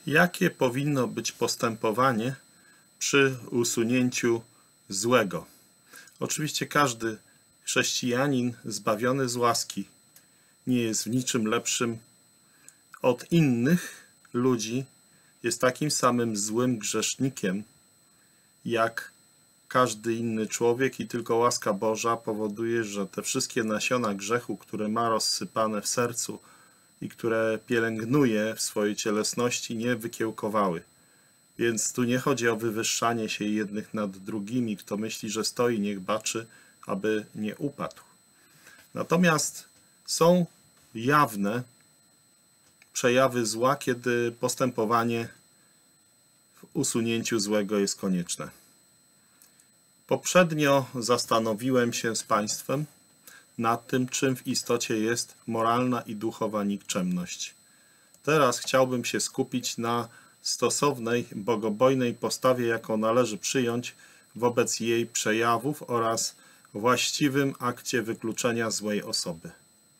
Jakie powinno być postępowanie przy usunięciu złego? Oczywiście każdy chrześcijanin zbawiony z łaski nie jest w niczym lepszym od innych ludzi, jest takim samym złym grzesznikiem jak każdy inny człowiek i tylko łaska Boża powoduje, że te wszystkie nasiona grzechu, które ma rozsypane w sercu i które pielęgnuje w swojej cielesności, nie wykiełkowały. Więc tu nie chodzi o wywyższanie się jednych nad drugimi. Kto myśli, że stoi, niech baczy, aby nie upadł. Natomiast są jawne przejawy zła, kiedy postępowanie w usunięciu złego jest konieczne. Poprzednio zastanowiłem się z Państwem nad tym, czym w istocie jest moralna i duchowa nikczemność. Teraz chciałbym się skupić na stosownej, bogobojnej postawie, jaką należy przyjąć wobec jej przejawów oraz właściwym akcie wykluczenia złej osoby.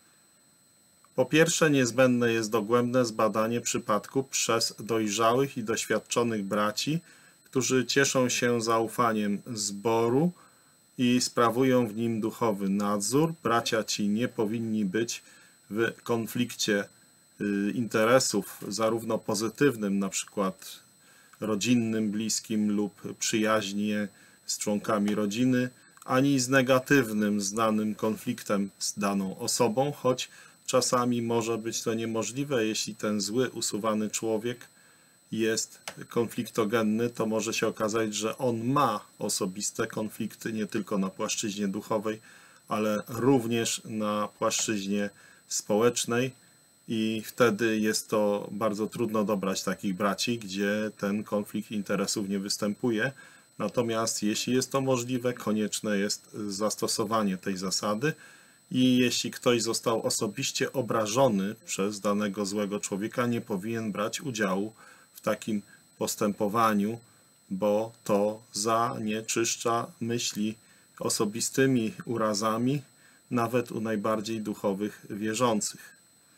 Po pierwsze, niezbędne jest dogłębne zbadanie przypadku przez dojrzałych i doświadczonych braci, którzy cieszą się zaufaniem zboru i sprawują w nim duchowy nadzór. Bracia ci nie powinni być w konflikcie interesów, zarówno pozytywnym, na przykład rodzinnym, bliskim lub przyjaźnie z członkami rodziny, ani z negatywnym, znanym konfliktem z daną osobą, choć czasami może być to niemożliwe, jeśli ten zły, usuwany człowiek jest konfliktogenny, to może się okazać, że on ma osobiste konflikty nie tylko na płaszczyźnie duchowej, ale również na płaszczyźnie społecznej i wtedy jest to bardzo trudno dobrać takich braci, gdzie ten konflikt interesów nie występuje. Natomiast jeśli jest to możliwe, konieczne jest zastosowanie tej zasady i jeśli ktoś został osobiście obrażony przez danego złego człowieka, nie powinien brać udziału w takim postępowaniu, bo to zanieczyszcza myśli osobistymi urazami, nawet u najbardziej duchowych wierzących.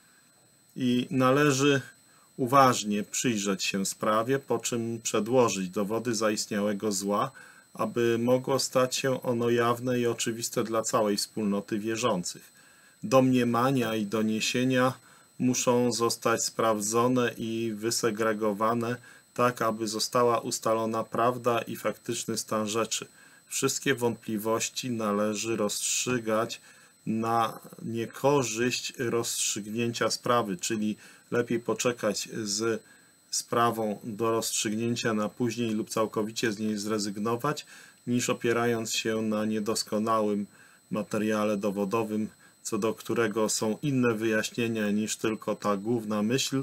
I należy uważnie przyjrzeć się sprawie, po czym przedłożyć dowody zaistniałego zła, aby mogło stać się ono jawne i oczywiste dla całej wspólnoty wierzących. Domniemania i doniesienia muszą zostać sprawdzone i wysegregowane tak, aby została ustalona prawda i faktyczny stan rzeczy. Wszystkie wątpliwości należy rozstrzygać na niekorzyść rozstrzygnięcia sprawy, czyli lepiej poczekać z sprawą do rozstrzygnięcia na później lub całkowicie z niej zrezygnować, niż opierając się na niedoskonałym materiale dowodowym, co do którego są inne wyjaśnienia niż tylko ta główna myśl,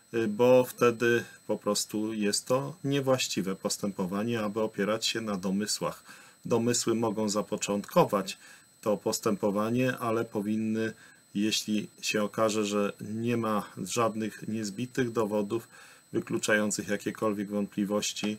bo wtedy po prostu jest to niewłaściwe postępowanie, aby opierać się na domysłach. Domysły mogą zapoczątkować to postępowanie, ale powinny, jeśli się okaże, że nie ma żadnych niezbitych dowodów wykluczających jakiekolwiek wątpliwości,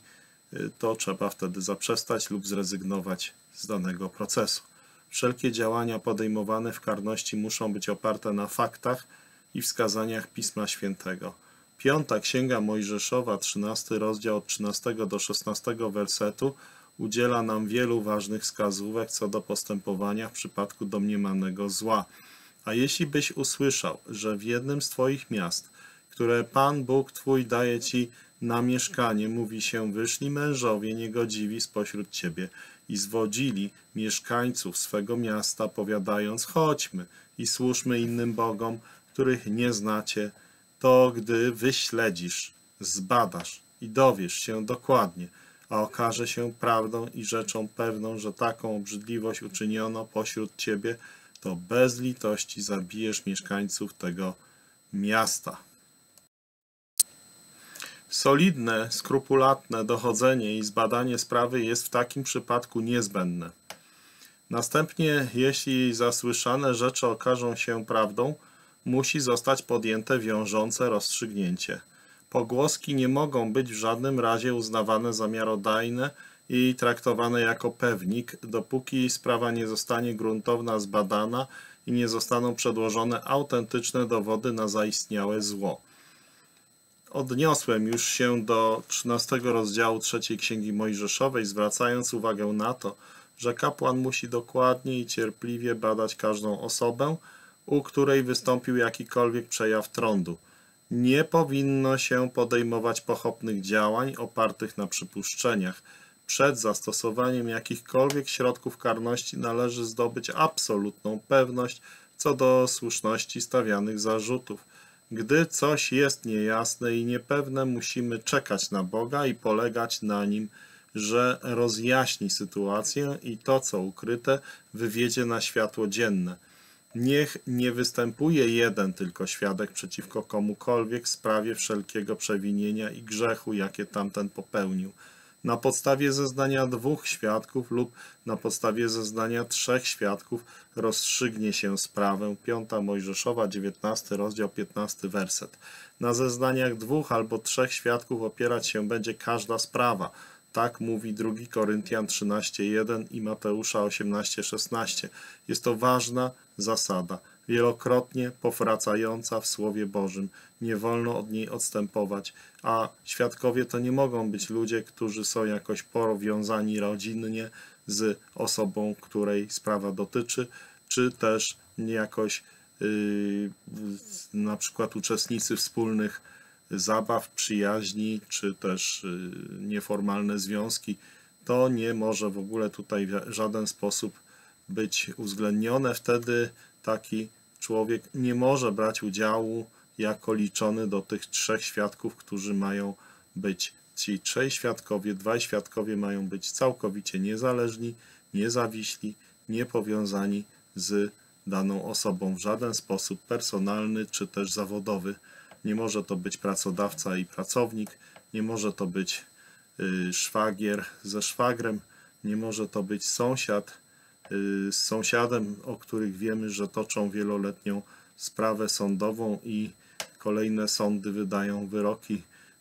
to trzeba wtedy zaprzestać lub zrezygnować z danego procesu. Wszelkie działania podejmowane w karności muszą być oparte na faktach i wskazaniach Pisma Świętego. 5. Księga Mojżeszowa, 13 rozdział od 13 do 16 wersetu udziela nam wielu ważnych wskazówek co do postępowania w przypadku domniemanego zła. A jeśli byś usłyszał, że w jednym z twoich miast, które Pan Bóg twój daje ci na mieszkanie, mówi się, wyszli mężowie niegodziwi spośród ciebie i zwodzili mieszkańców swego miasta, powiadając, chodźmy i służmy innym bogom, których nie znacie, to gdy wyśledzisz, zbadasz i dowiesz się dokładnie, a okaże się prawdą i rzeczą pewną, że taką obrzydliwość uczyniono pośród ciebie, to bez litości zabijesz mieszkańców tego miasta. Solidne, skrupulatne dochodzenie i zbadanie sprawy jest w takim przypadku niezbędne. Następnie, jeśli zasłyszane rzeczy okażą się prawdą, musi zostać podjęte wiążące rozstrzygnięcie. Pogłoski nie mogą być w żadnym razie uznawane za miarodajne i traktowane jako pewnik, dopóki sprawa nie zostanie gruntowna zbadana i nie zostaną przedłożone autentyczne dowody na zaistniałe zło. Odniosłem już się do 13 rozdziału 3 Księgi Mojżeszowej, zwracając uwagę na to, że kapłan musi dokładnie i cierpliwie badać każdą osobę, u której wystąpił jakikolwiek przejaw trądu. Nie powinno się podejmować pochopnych działań opartych na przypuszczeniach. Przed zastosowaniem jakichkolwiek środków karności należy zdobyć absolutną pewność co do słuszności stawianych zarzutów. Gdy coś jest niejasne i niepewne, musimy czekać na Boga i polegać na Nim, że rozjaśni sytuację i to, co ukryte, wywiedzie na światło dzienne. Niech nie występuje jeden tylko świadek przeciwko komukolwiek w sprawie wszelkiego przewinienia i grzechu, jakie tamten popełnił. Na podstawie zeznania 2 świadków lub na podstawie zeznania 3 świadków rozstrzygnie się sprawę. 5 Mojżeszowa, 19 rozdział, 15 werset. Na zeznaniach 2 albo 3 świadków opierać się będzie każda sprawa. Tak mówi 2 Koryntian 13:1 i Mateusza 18:16. Jest to ważna zasada, wielokrotnie powracająca w Słowie Bożym. Nie wolno od niej odstępować, a świadkowie to nie mogą być ludzie, którzy są jakoś powiązani rodzinnie z osobą, której sprawa dotyczy, czy też jakoś na przykład uczestnicy wspólnych zabaw, przyjaźni, czy też nieformalne związki. To nie może w ogóle tutaj w żaden sposób być uwzględnione. Wtedy taki człowiek nie może brać udziału jako liczony do tych 3 świadków, którzy mają być. Ci 3 świadkowie, 2 świadkowie mają być całkowicie niezależni, niezawiśli, niepowiązani z daną osobą w żaden sposób personalny czy też zawodowy. Nie może to być pracodawca i pracownik, nie może to być szwagier ze szwagrem, nie może to być sąsiad z sąsiadem, o których wiemy, że toczą wieloletnią sprawę sądową i kolejne sądy wydają wyroki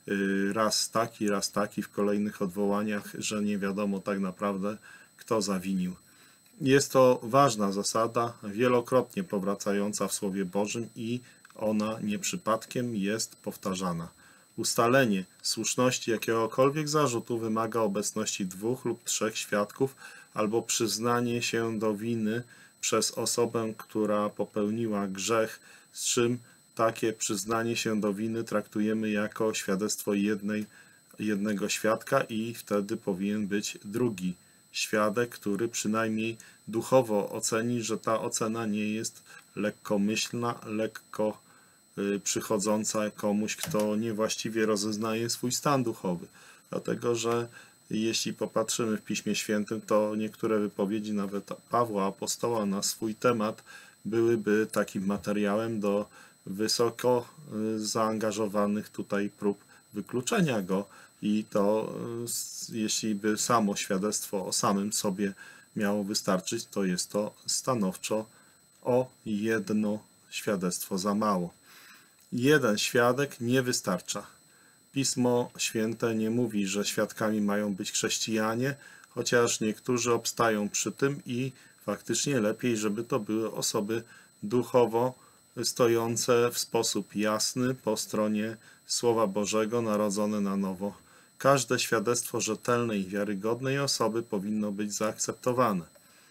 raz taki w kolejnych odwołaniach, że nie wiadomo tak naprawdę, kto zawinił. Jest to ważna zasada, wielokrotnie powracająca w Słowie Bożym i ona nie przypadkiem jest powtarzana. Ustalenie słuszności jakiegokolwiek zarzutu wymaga obecności 2 lub 3 świadków albo przyznanie się do winy przez osobę, która popełniła grzech, z czym takie przyznanie się do winy traktujemy jako świadectwo jednego świadka i wtedy powinien być drugi świadek, który przynajmniej duchowo oceni, że ta ocena nie jest lekkomyślna, lekko przychodząca komuś, kto niewłaściwie rozeznaje swój stan duchowy. Dlatego, że jeśli popatrzymy w Piśmie Świętym, to niektóre wypowiedzi nawet Pawła Apostoła na swój temat byłyby takim materiałem do wysoko zaangażowanych tutaj prób wykluczenia go i to jeśli by samo świadectwo o samym sobie miało wystarczyć, to jest to stanowczo o jedno świadectwo za mało. Jeden świadek nie wystarcza. Pismo Święte nie mówi, że świadkami mają być chrześcijanie, chociaż niektórzy obstają przy tym i faktycznie lepiej, żeby to były osoby duchowo stojące w sposób jasny po stronie Słowa Bożego, narodzone na nowo. Każde świadectwo rzetelnej i wiarygodnej osoby powinno być zaakceptowane.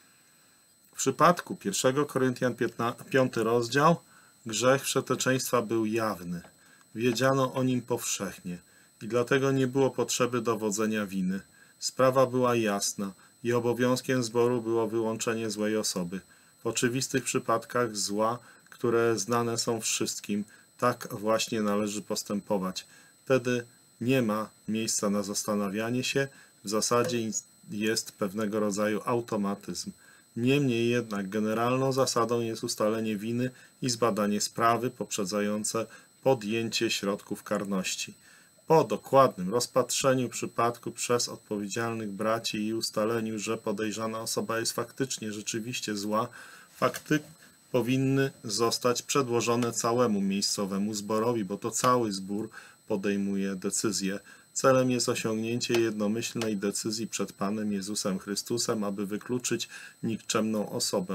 W przypadku 1 Koryntian 5 rozdział grzech wszeteczeństwa był jawny. Wiedziano o nim powszechnie i dlatego nie było potrzeby dowodzenia winy. Sprawa była jasna i obowiązkiem zboru było wyłączenie złej osoby. W oczywistych przypadkach zła, które znane są wszystkim, tak właśnie należy postępować. Wtedy nie ma miejsca na zastanawianie się, w zasadzie jest pewnego rodzaju automatyzm. Niemniej jednak generalną zasadą jest ustalenie winy i zbadanie sprawy poprzedzające podjęcie środków karności. Po dokładnym rozpatrzeniu przypadku przez odpowiedzialnych braci i ustaleniu, że podejrzana osoba jest faktycznie, rzeczywiście zła, fakty powinny zostać przedłożone całemu miejscowemu zborowi, bo to cały zbór podejmuje decyzję. Celem jest osiągnięcie jednomyślnej decyzji przed Panem Jezusem Chrystusem, aby wykluczyć nikczemną osobę.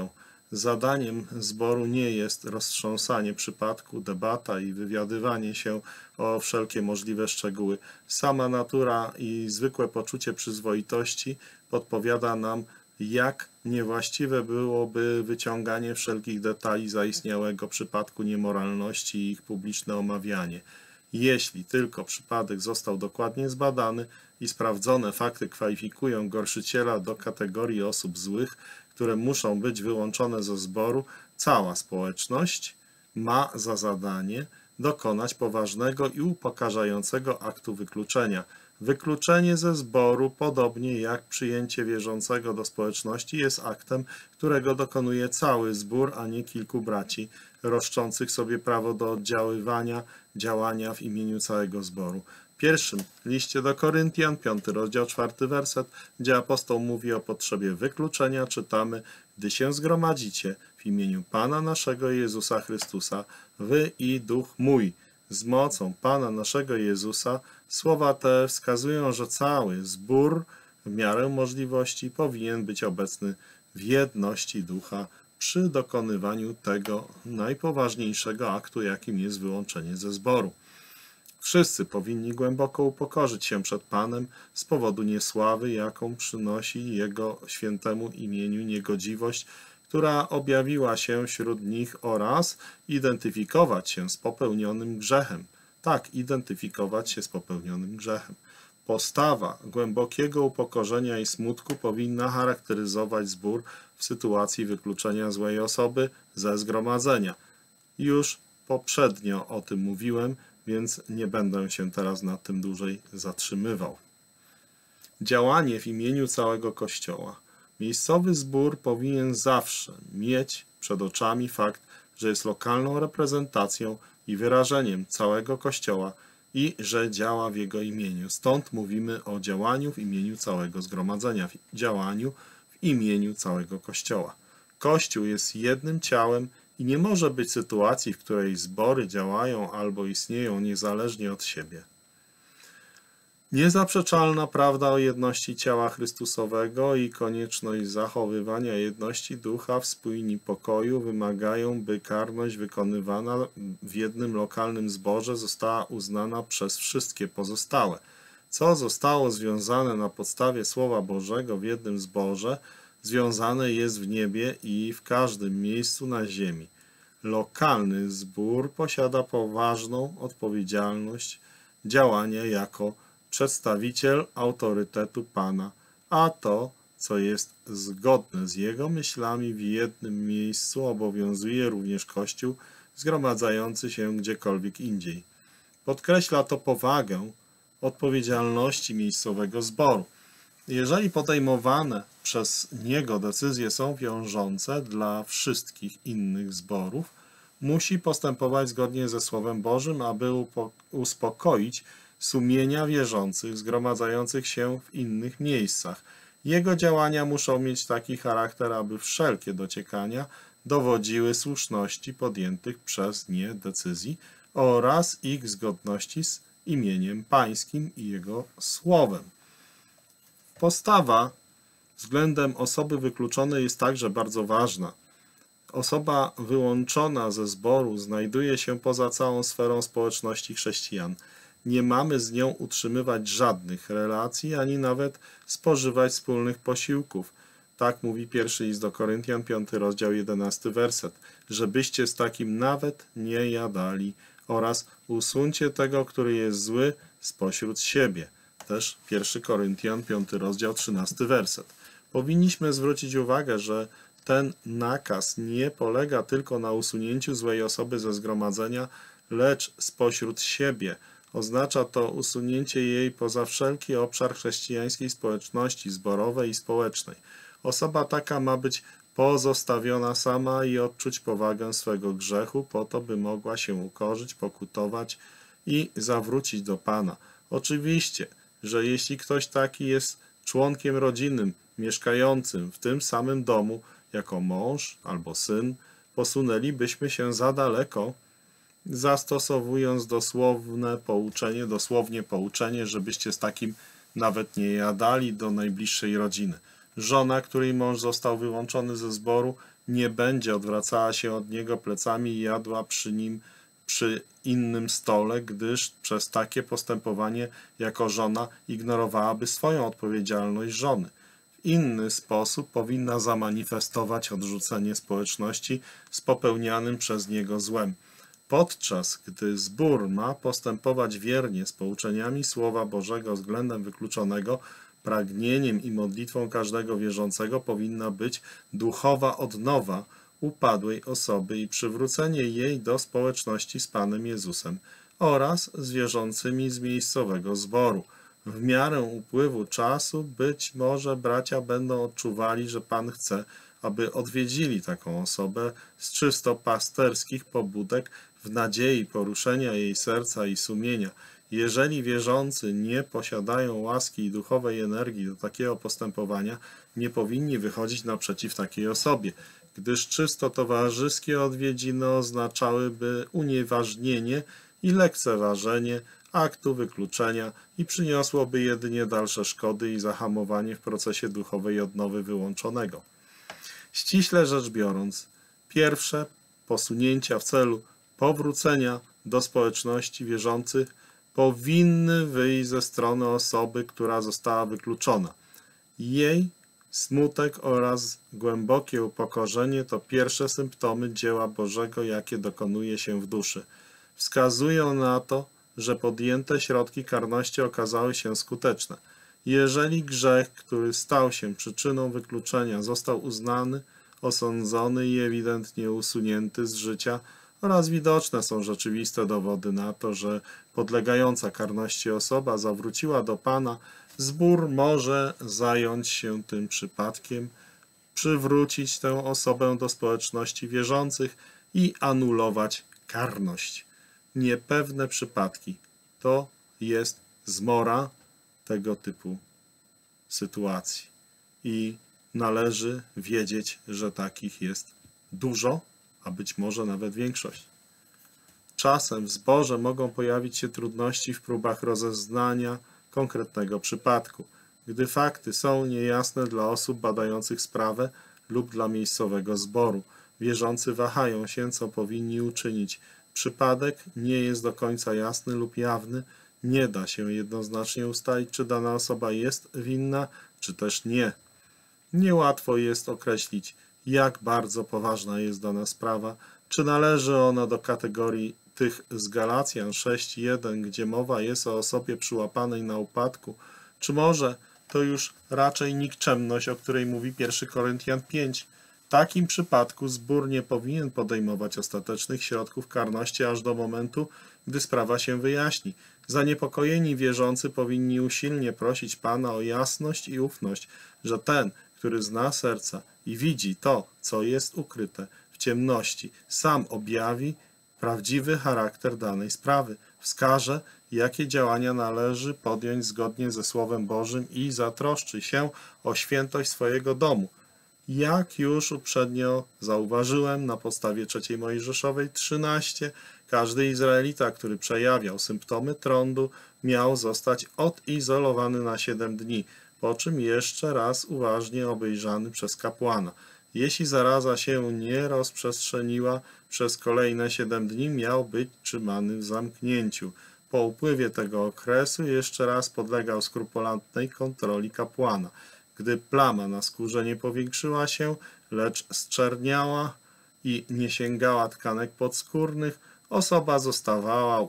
Zadaniem zboru nie jest roztrząsanie przypadku, debata i wywiadywanie się o wszelkie możliwe szczegóły. Sama natura i zwykłe poczucie przyzwoitości podpowiada nam, jak niewłaściwe byłoby wyciąganie wszelkich detali zaistniałego przypadku niemoralności i ich publiczne omawianie. Jeśli tylko przypadek został dokładnie zbadany i sprawdzone fakty kwalifikują gorszyciela do kategorii osób złych, które muszą być wyłączone ze zboru, cała społeczność ma za zadanie dokonać poważnego i upokarzającego aktu wykluczenia. Wykluczenie ze zboru, podobnie jak przyjęcie wierzącego do społeczności, jest aktem, którego dokonuje cały zbór, a nie kilku braci, roszczących sobie prawo do oddziaływania, działania w imieniu całego zboru. W pierwszym liście do Koryntian, 5 rozdział, 4 werset, gdzie apostoł mówi o potrzebie wykluczenia, czytamy: gdy się zgromadzicie w imieniu Pana naszego Jezusa Chrystusa, wy i duch mój, z mocą Pana naszego Jezusa. Słowa te wskazują, że cały zbór w miarę możliwości powinien być obecny w jedności ducha przy dokonywaniu tego najpoważniejszego aktu, jakim jest wyłączenie ze zboru. Wszyscy powinni głęboko upokorzyć się przed Panem z powodu niesławy, jaką przynosi Jego świętemu imieniu niegodziwość, która objawiła się wśród nich, oraz identyfikować się z popełnionym grzechem. Tak, identyfikować się z popełnionym grzechem. Postawa głębokiego upokorzenia i smutku powinna charakteryzować zbór w sytuacji wykluczenia złej osoby ze zgromadzenia. Już poprzednio o tym mówiłem, więc nie będę się teraz nad tym dłużej zatrzymywał. Działanie w imieniu całego Kościoła. Miejscowy zbór powinien zawsze mieć przed oczami fakt, że jest lokalną reprezentacją i wyrażeniem całego Kościoła i że działa w jego imieniu. Stąd mówimy o działaniu w imieniu całego zgromadzenia, działaniu w imieniu całego Kościoła. Kościół jest jednym ciałem i nie może być sytuacji, w której zbory działają albo istnieją niezależnie od siebie. Niezaprzeczalna prawda o jedności ciała Chrystusowego i konieczność zachowywania jedności ducha w spójni pokoju wymagają, by karność wykonywana w jednym lokalnym zborze została uznana przez wszystkie pozostałe. Co zostało związane na podstawie Słowa Bożego w jednym zborze, związane jest w niebie i w każdym miejscu na ziemi. Lokalny zbór posiada poważną odpowiedzialność działania jako przedstawiciel autorytetu Pana, a to, co jest zgodne z Jego myślami w jednym miejscu, obowiązuje również Kościół zgromadzający się gdziekolwiek indziej. Podkreśla to powagę odpowiedzialności miejscowego zboru. Jeżeli podejmowane przez niego decyzje są wiążące dla wszystkich innych zborów, musi postępować zgodnie ze Słowem Bożym, aby uspokoić sumienia wierzących zgromadzających się w innych miejscach. Jego działania muszą mieć taki charakter, aby wszelkie dociekania dowodziły słuszności podjętych przez nie decyzji oraz ich zgodności z imieniem Pańskim i Jego Słowem. Postawa względem osoby wykluczonej jest także bardzo ważna. Osoba wyłączona ze zboru znajduje się poza całą sferą społeczności chrześcijan. Nie mamy z nią utrzymywać żadnych relacji, ani nawet spożywać wspólnych posiłków. Tak mówi pierwszy list do Koryntian, 5 rozdział, 11 werset. Żebyście z takim nawet nie jadali, oraz usuńcie tego, który jest zły, spośród siebie. Też 1 Koryntian, 5 rozdział, 13 werset. Powinniśmy zwrócić uwagę, że ten nakaz nie polega tylko na usunięciu złej osoby ze zgromadzenia, lecz spośród siebie. Oznacza to usunięcie jej poza wszelki obszar chrześcijańskiej społeczności zborowej i społecznej. Osoba taka ma być pozostawiona sama i odczuć powagę swego grzechu po to, by mogła się ukorzyć, pokutować i zawrócić do Pana. Oczywiście, że jeśli ktoś taki jest członkiem rodzinnym, mieszkającym w tym samym domu, jako mąż albo syn, posunęlibyśmy się za daleko, zastosowując dosłownie pouczenie, żebyście z takim nawet nie jadali do najbliższej rodziny. Żona, której mąż został wyłączony ze zboru, nie będzie odwracała się od niego plecami i jadła przy nim przy innym stole, gdyż przez takie postępowanie jako żona ignorowałaby swoją odpowiedzialność żony. W inny sposób powinna zamanifestować odrzucenie społeczności z popełnianym przez niego złem. Podczas gdy zbór ma postępować wiernie z pouczeniami Słowa Bożego względem wykluczonego, pragnieniem i modlitwą każdego wierzącego powinna być duchowa odnowa upadłej osoby i przywrócenie jej do społeczności z Panem Jezusem oraz z wierzącymi z miejscowego zboru. W miarę upływu czasu być może bracia będą odczuwali, że Pan chce, aby odwiedzili taką osobę z czysto pasterskich pobudek w nadziei poruszenia jej serca i sumienia. Jeżeli wierzący nie posiadają łaski i duchowej energii do takiego postępowania, nie powinni wychodzić naprzeciw takiej osobie, gdyż czysto towarzyskie odwiedziny oznaczałyby unieważnienie i lekceważenie aktu wykluczenia i przyniosłoby jedynie dalsze szkody i zahamowanie w procesie duchowej odnowy wyłączonego. Ściśle rzecz biorąc, pierwsze posunięcia w celu powrócenia do społeczności wierzących powinny wyjść ze strony osoby, która została wykluczona. Jej smutek oraz głębokie upokorzenie to pierwsze symptomy dzieła Bożego, jakie dokonuje się w duszy. Wskazują na to, że podjęte środki karności okazały się skuteczne. Jeżeli grzech, który stał się przyczyną wykluczenia, został uznany, osądzony i ewidentnie usunięty z życia, oraz widoczne są rzeczywiste dowody na to, że podlegająca karności osoba zawróciła do Pana, zbór może zająć się tym przypadkiem, przywrócić tę osobę do społeczności wierzących i anulować karność. Niepewne przypadki to jest zmora tego typu sytuacji i należy wiedzieć, że takich jest dużo, a być może nawet większość. Czasem w zborze mogą pojawić się trudności w próbach rozeznania konkretnego przypadku, gdy fakty są niejasne dla osób badających sprawę lub dla miejscowego zboru. Wierzący wahają się, co powinni uczynić. Przypadek nie jest do końca jasny lub jawny, nie da się jednoznacznie ustalić, czy dana osoba jest winna, czy też nie. Niełatwo jest określić, jak bardzo poważna jest dana sprawa, czy należy ona do kategorii tych z Galacjan 6:1, gdzie mowa jest o osobie przyłapanej na upadku, czy może to już raczej nikczemność, o której mówi 1 Koryntian 5. W takim przypadku zbór nie powinien podejmować ostatecznych środków karności aż do momentu, gdy sprawa się wyjaśni. Zaniepokojeni wierzący powinni usilnie prosić Pana o jasność i ufność, że ten, który zna serca i widzi to, co jest ukryte w ciemności, sam objawi prawdziwy charakter danej sprawy, wskaże, jakie działania należy podjąć zgodnie ze Słowem Bożym i zatroszczy się o świętość swojego domu. Jak już uprzednio zauważyłem na podstawie 3 Mojżeszowej 13, każdy Izraelita, który przejawiał symptomy trądu, miał zostać odizolowany na 7 dni, po czym jeszcze raz uważnie obejrzany przez kapłana. Jeśli zaraza się nie rozprzestrzeniła, przez kolejne 7 dni miał być trzymany w zamknięciu. Po upływie tego okresu jeszcze raz podlegał skrupulatnej kontroli kapłana. Gdy plama na skórze nie powiększyła się, lecz zczerniała i nie sięgała tkanek podskórnych, osoba zostawała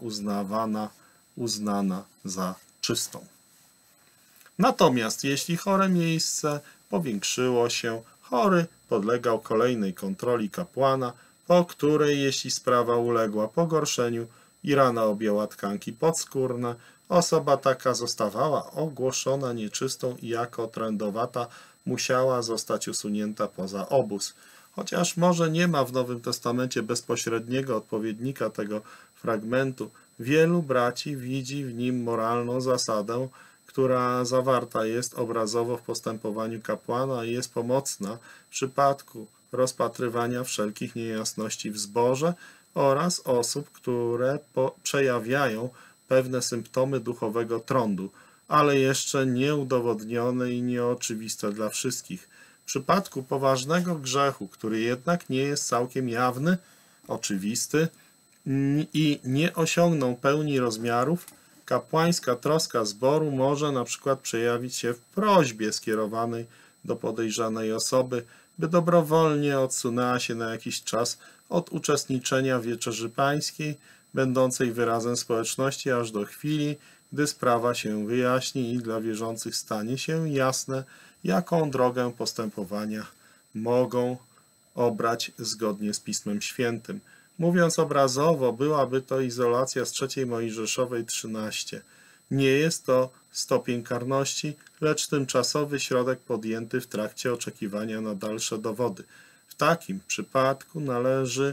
uznana za czystą. Natomiast jeśli chore miejsce powiększyło się, chory podlegał kolejnej kontroli kapłana, po której, jeśli sprawa uległa pogorszeniu i rana objęła tkanki podskórne, osoba taka zostawała ogłoszona nieczystą i jako trędowata musiała zostać usunięta poza obóz. Chociaż może nie ma w Nowym Testamencie bezpośredniego odpowiednika tego fragmentu, wielu braci widzi w nim moralną zasadę, która zawarta jest obrazowo w postępowaniu kapłana i jest pomocna w przypadku rozpatrywania wszelkich niejasności w zborze oraz osób, które przejawiają pewne symptomy duchowego trądu, ale jeszcze nieudowodnione i nieoczywiste dla wszystkich. przypadku poważnego grzechu, który jednak nie jest całkiem jawny, oczywisty i nie osiągnął pełni rozmiarów, kapłańska troska zboru może na przykład przejawić się w prośbie skierowanej do podejrzanej osoby, by dobrowolnie odsunęła się na jakiś czas od uczestniczenia w wieczerzy pańskiej, będącej wyrazem społeczności aż do chwili, gdy sprawa się wyjaśni i dla wierzących stanie się jasne, jaką drogę postępowania mogą obrać zgodnie z Pismem Świętym. Mówiąc obrazowo, byłaby to izolacja z 3 Mojżeszowej 13. Nie jest to stopień karności, lecz tymczasowy środek podjęty w trakcie oczekiwania na dalsze dowody. W takim przypadku należy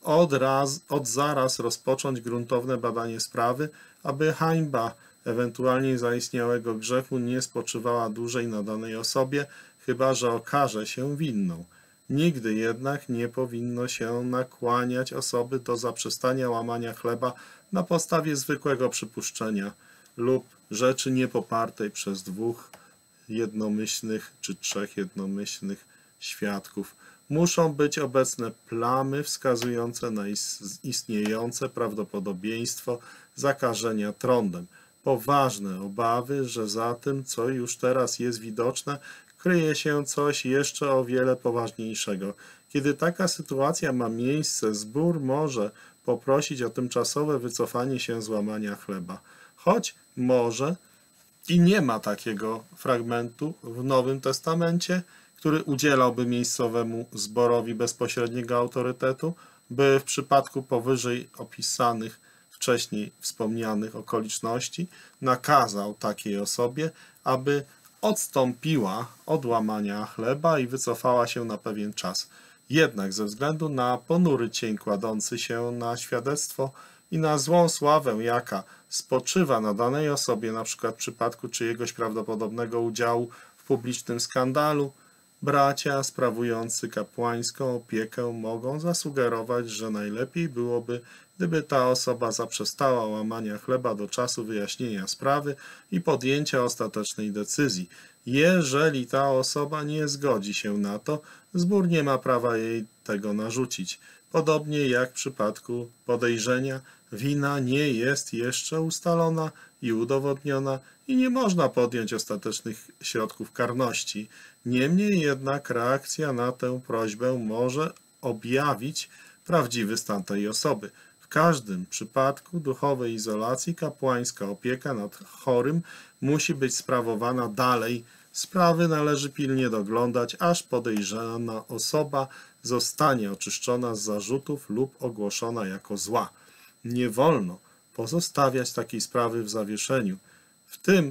od zaraz rozpocząć gruntowne badanie sprawy, aby hańba ewentualnie zaistniałego grzechu nie spoczywała dłużej na danej osobie, chyba że okaże się winną. Nigdy jednak nie powinno się nakłaniać osoby do zaprzestania łamania chleba na podstawie zwykłego przypuszczenia lub rzeczy niepopartej przez 2 jednomyślnych czy 3 jednomyślnych świadków. Muszą być obecne plamy wskazujące na istniejące prawdopodobieństwo zakażenia trądem. Poważne obawy, że za tym, co już teraz jest widoczne, kryje się coś jeszcze o wiele poważniejszego. Kiedy taka sytuacja ma miejsce, zbór może poprosić o tymczasowe wycofanie się z łamania chleba. Choć może i nie ma takiego fragmentu w Nowym Testamencie, który udzielałby miejscowemu zborowi bezpośredniego autorytetu, by w przypadku powyżej opisanych wcześniej wspomnianych okoliczności nakazał takiej osobie, aby odstąpiła od łamania chleba i wycofała się na pewien czas. Jednak ze względu na ponury cień kładący się na świadectwo i na złą sławę, jaka spoczywa na danej osobie, na przykład w przypadku czyjegoś prawdopodobnego udziału w publicznym skandalu, bracia sprawujący kapłańską opiekę mogą zasugerować, że najlepiej byłoby, gdyby ta osoba zaprzestała łamania chleba do czasu wyjaśnienia sprawy i podjęcia ostatecznej decyzji. Jeżeli ta osoba nie zgodzi się na to, zbór nie ma prawa jej tego narzucić. Podobnie jak w przypadku podejrzenia, wina nie jest jeszcze ustalona i udowodniona i nie można podjąć ostatecznych środków karności. Niemniej jednak reakcja na tę prośbę może objawić prawdziwy stan tej osoby. W każdym przypadku duchowej izolacji kapłańska opieka nad chorym musi być sprawowana dalej. Sprawy należy pilnie doglądać, aż podejrzana osoba zostanie oczyszczona z zarzutów lub ogłoszona jako zła. Nie wolno pozostawiać takiej sprawy w zawieszeniu. W tym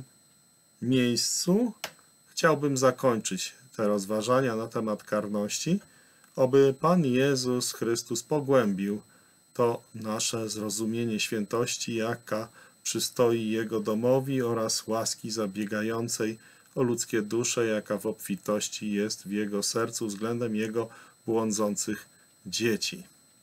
miejscu chciałbym zakończyć te rozważania na temat karności, oby Pan Jezus Chrystus pogłębił to nasze zrozumienie świętości, jaka przystoi Jego domowi, oraz łaski zabiegającej o ludzkie dusze, jaka w obfitości jest w Jego sercu względem Jego błądzących dzieci.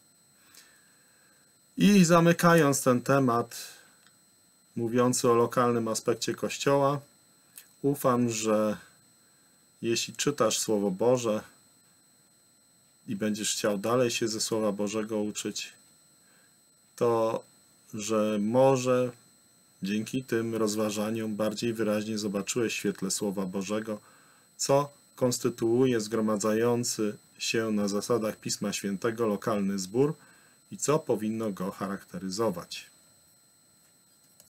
I zamykając ten temat mówiący o lokalnym aspekcie Kościoła, ufam, że jeśli czytasz Słowo Boże i będziesz chciał dalej się ze Słowa Bożego uczyć, to że może dzięki tym rozważaniom bardziej wyraźnie zobaczyłeś w świetle Słowa Bożego, co konstytuuje zgromadzający się na zasadach Pisma Świętego lokalny zbór i co powinno go charakteryzować.